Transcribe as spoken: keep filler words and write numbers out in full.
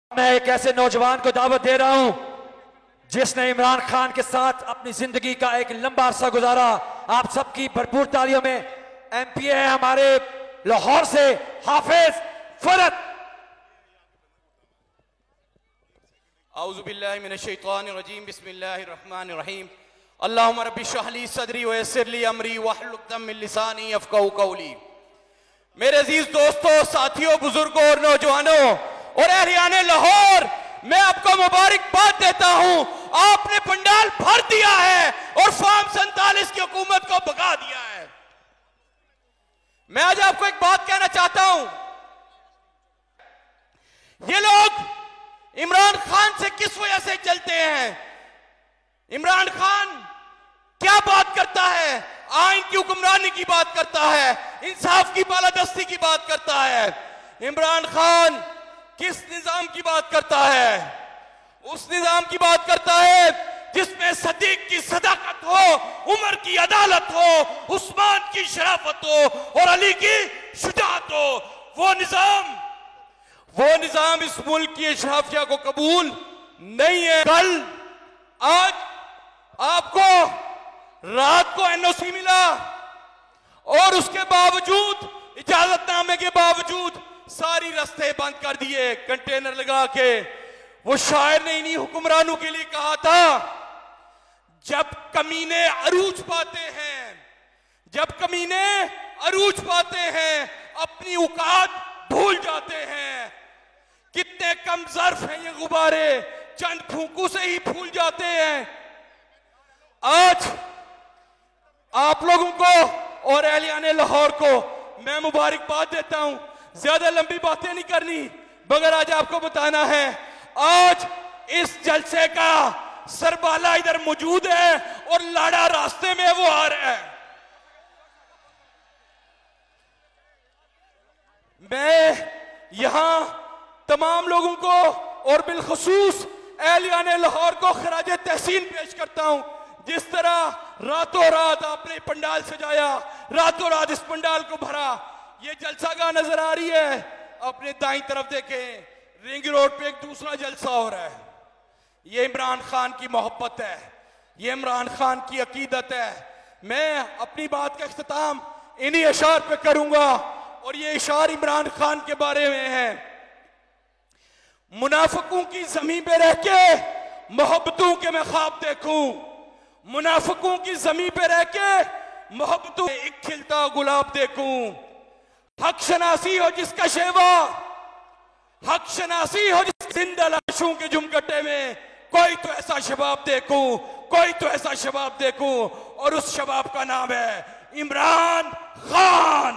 मैं एक ऐसे नौजवान को दावत दे रहा हूं जिसने इमरान खान के साथ अपनी जिंदगी का एक लंबा अरसा गुजारा। आप सबकी भरपूर तालियों में एमपी है हमारे लाहौर से हाफिज फरत। औज़ु बिल्लाहि मिनश शैतानिर रजीम, बिस्मिल्लाहिर रहमानिर रहीम। अल्लाहुम्मा रब्बि इश्रह ली सदरी व यस्सिर ली अमरी वहलुल उक़दम मिन लिसानी यफ़क़हू क़ौली। मेरे अजीज दोस्तों, साथियों, बुजुर्गों और नौजवानों और अहलियाने लाहौर, मैं आपको मुबारकबाद देता हूं। आपने पंडाल भर दिया है और फार्म सैंतालीस की हुकूमत को भगा दिया है। मैं आज आपको एक बात कहना चाहता हूं, ये लोग इमरान खान से किस वजह से जलते हैं? इमरान खान क्या बात करता है? आइन की हुक्मरानी की बात करता है, इंसाफ की बालादस्ती की बात करता है। इमरान खान किस निजाम की बात करता है? उस निजाम की बात करता है जिसमें सदीक की सदाकत हो, उमर की अदालत हो, उस्मान की शराफत हो और अली की शुजाअत हो। वो निजाम वो निजाम इस मुल्क की अशराफिया को कबूल नहीं है। कल आज आपको रात को एनओसी मिला और उसके बावजूद, इजाजतनामे के बावजूद सारी रास्ते बंद कर दिए कंटेनर लगा के। वो शायर ने इन्हीं हुक्मरानों के लिए कहा था, जब कमीने अरूज पाते हैं जब कमीने अरूज पाते हैं अपनी औकात भूल जाते हैं। कितने कम ज़र्फ हैं ये गुब्बारे, चंद फूंकों से ही फूल जाते हैं। आज आप लोगों को और अहलियाने लाहौर को मैं मुबारकबाद देता हूं। ज्यादा लंबी बातें नहीं करनी, मगर आज आपको बताना है, आज इस जलसे का सरबाला इधर मौजूद है और लाड़ा रास्ते में वो आ रहा है। मैं यहां तमाम लोगों को और बिलखुसूस अहलियाने लाहौर को खराज तहसीन पेश करता हूं। जिस तरह रातों रात आपने पंडाल सजाया, रातों रात इस पंडाल को भरा। ये जलसागाह नजर आ रही है, अपने दाईं तरफ देखें, रिंग रोड पे एक दूसरा जलसा हो रहा है। ये इमरान खान की मोहब्बत है, ये इमरान खान की अकीदत है। मैं अपनी बात का इख्तिताम इन्हीं इशार पे करूंगा और ये इशार इमरान खान के बारे में है। मुनाफिकों की जमीन पे रह के मोहब्बतों के मैं ख्वाब देखूं, मुनाफिकों की जमीन पे रह के मोहब्बतों एक खिलता गुलाब देखूं। हक शनासी हो जिसका शेवा, हक शनासी हो जिस जिंदा लाशों के जुमगट्टे में, कोई तो ऐसा शबाब देखूं, कोई तो ऐसा शबाब देखूं और उस शबाब का नाम है इमरान खान।